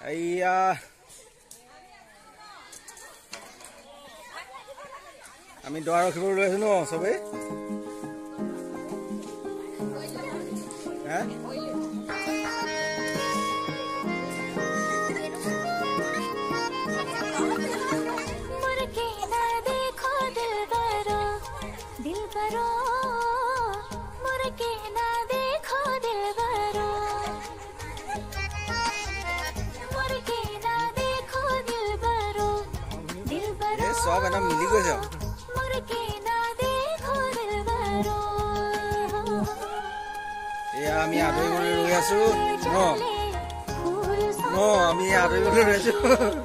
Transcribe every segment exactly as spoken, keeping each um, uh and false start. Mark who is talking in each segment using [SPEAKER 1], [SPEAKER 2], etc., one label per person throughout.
[SPEAKER 1] এইয়া আমি দৰা ৰখিব লৈ আছো ন চবেই হ্যাঁ सब एकदम मिली गई এয়া আমি আদৰিবলৈ ৰৈ আছো ন ন আমি আদৰিবলৈ ৰৈ আছো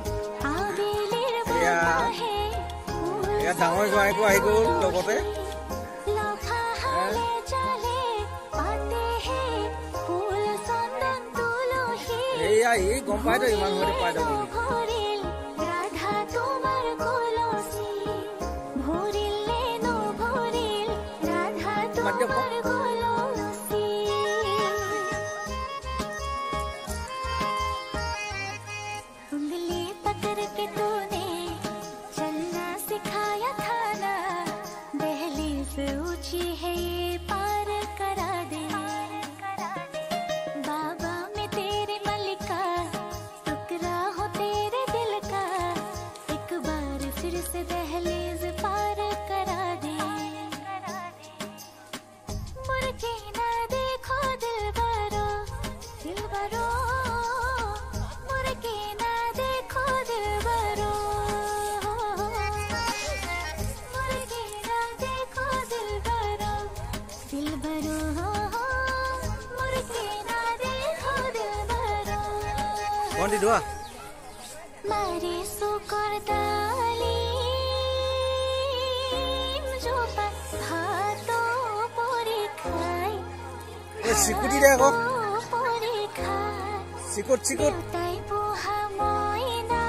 [SPEAKER 1] এয়া এয়া ডাঙৰ জোৱাইকো আহি গ'ল লগতে এয়া এই গম পাই তই ইমান সময়তে পাই যাব कौन दी दुआ
[SPEAKER 2] मारे सुकर दाली जो भातो पोरी खाई
[SPEAKER 1] ए सिकुटी दे को
[SPEAKER 2] पोरी खाई
[SPEAKER 1] सिकुट सिकुट
[SPEAKER 2] ताई पोहा मोइना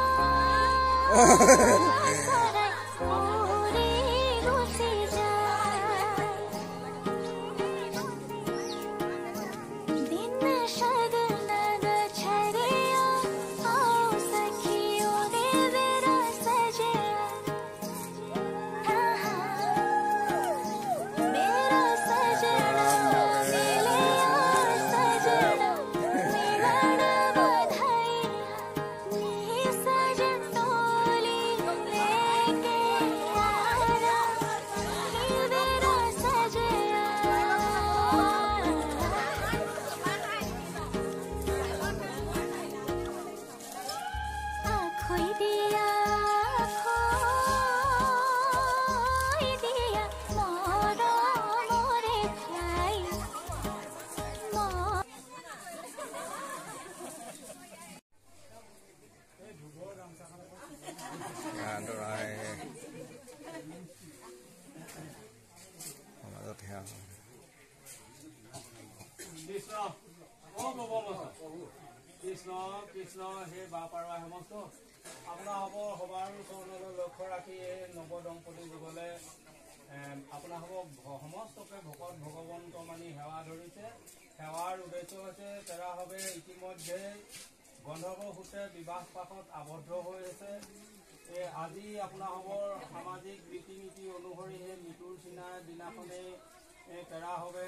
[SPEAKER 3] कृष्ण कृष्ण हे बापारा हेमस्त अपना हब सबार चरणल लक्ष्य राखी नव दम्पति जुगले अपना हब समस्तके भकत भगवंत मानी सेवा धरिसे सेवार उद्देश्य है तेरा हबे इतिमध्ये गंधर्वसूते विवाह पाठत आबद्ध होइसे আজি अपना हबर सामाजिक रीति नीति अनुसरी मृत्युर चिना दिनाखने तेरा हबे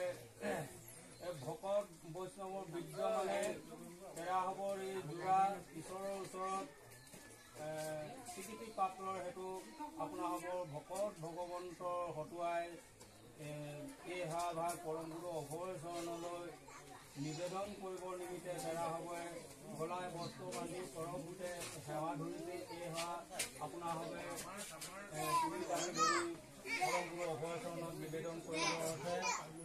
[SPEAKER 3] भकत वैष्णवर विद्य माने तेरा हबर जोड़ा ईश्वरर ऊचरत स्वीकृति प्राप्तर हेतु अपना हबर भकत भगवंतर हटुआई ए हा भाग परम गुरु अभय चरणल निवेदन कर निमित्ते तेरा हबे गलाय बस्तु बांधि परभूते सेवा धरिसे ए हा अपना हबे तुमी दाबी धरि परम गुरु अभय चरणत निवेदन कर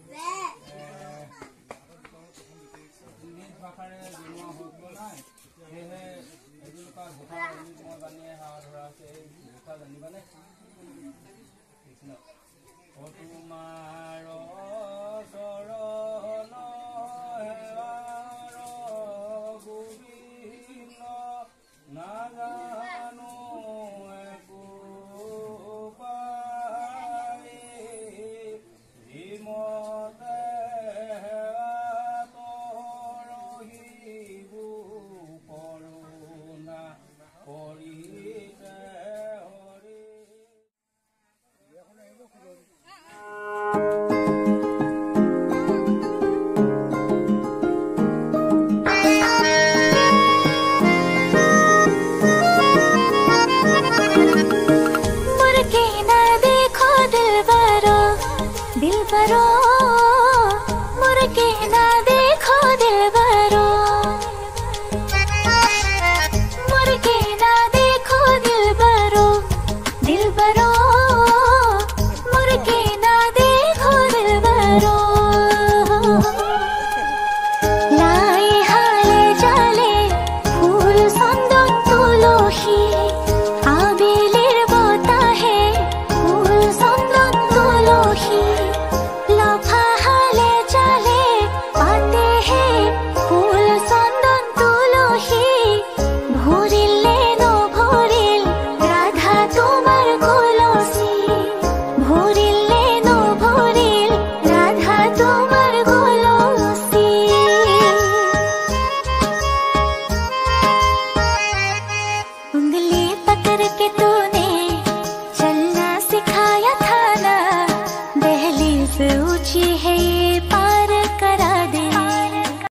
[SPEAKER 3] भाषारे जन्म हो नाई सेहे एजुका भाषा मैं जानी हा धरा से भाषा जानिबाने कृष्ण ओ तुमार चरण हेवार गोविंद नाजानो एको पाई
[SPEAKER 2] লাগে না